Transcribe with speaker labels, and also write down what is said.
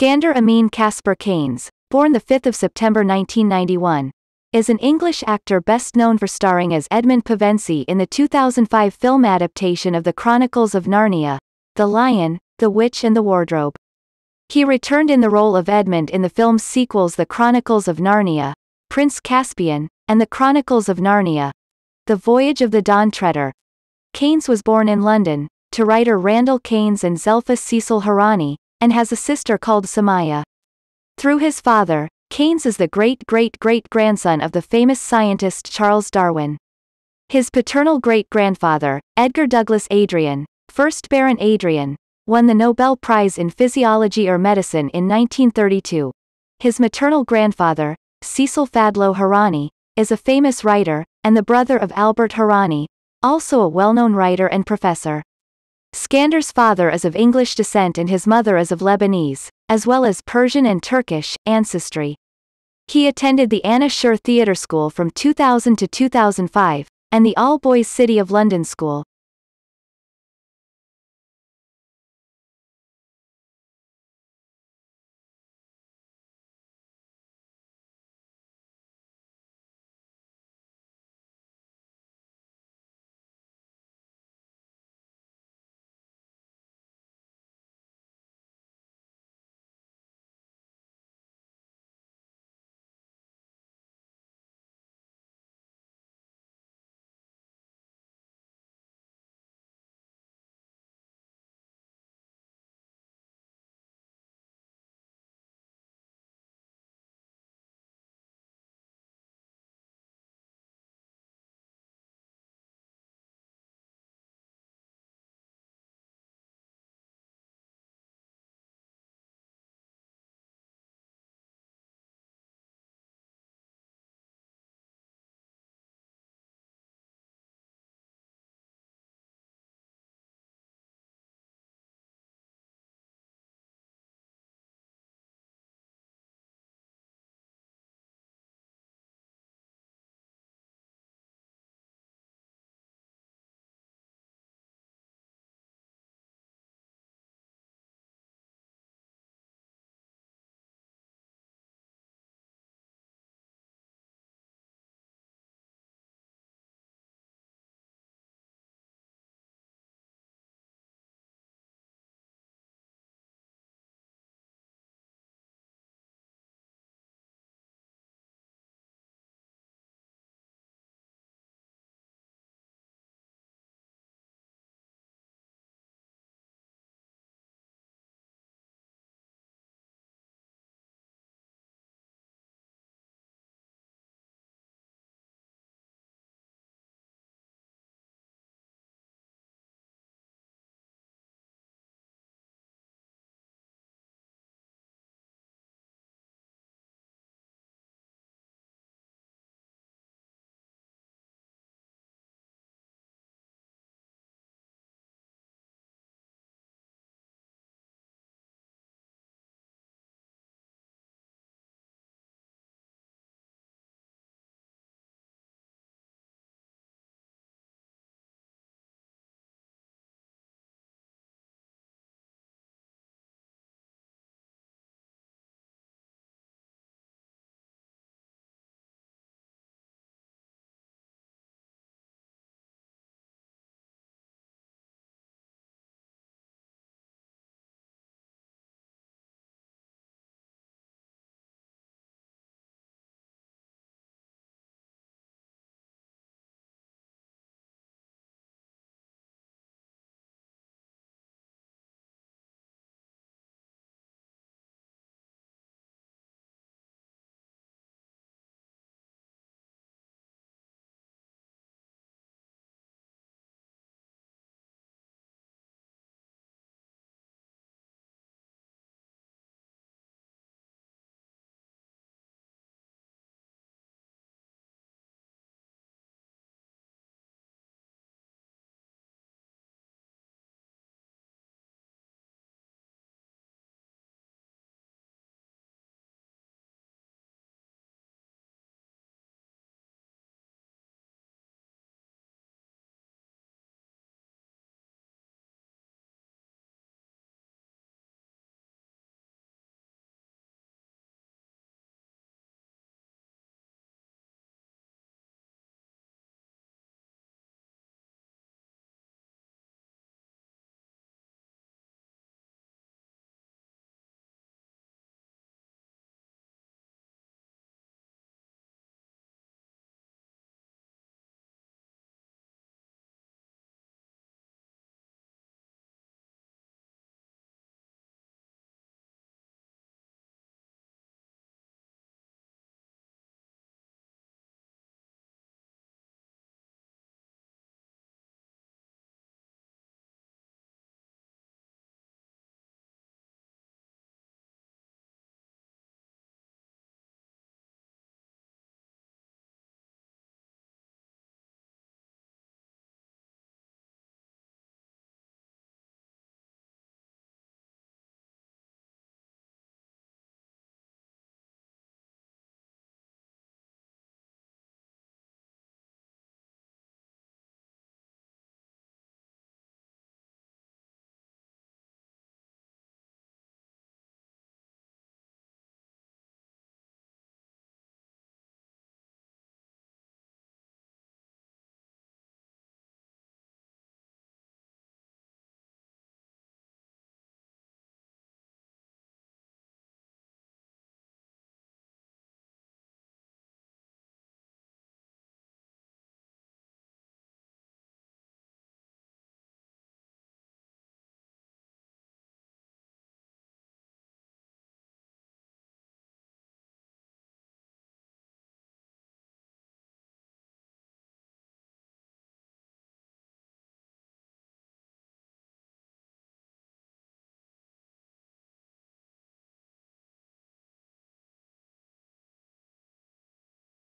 Speaker 1: Skander Amin Casper Keynes, born 5 September 1991, is an English actor best known for starring as Edmund Pevensie in the 2005 film adaptation of The Chronicles of Narnia, The Lion, the Witch and the Wardrobe. He returned in the role of Edmund in the film's sequels The Chronicles of Narnia, Prince Caspian, and The Chronicles of Narnia, The Voyage of the Dawn Treader. Keynes was born in London, to writer Randall Keynes and Zelpha Cecil Harani, and has a sister called Samaya. Through his father, Keynes is the great-great-great-grandson of the famous scientist Charles Darwin. His paternal great-grandfather, Edgar Douglas Adrian, 1st Baron Adrian, won the Nobel Prize in Physiology or Medicine in 1932. His maternal grandfather, Cecil Fadlo Harani, is a famous writer, and the brother of Albert Harani, also a well-known writer and professor. Skander's father is of English descent and his mother is of Lebanese, as well as Persian and Turkish, ancestry. He attended the Anna Scher Theatre School from 2000 to 2005, and the All Boys City of London School.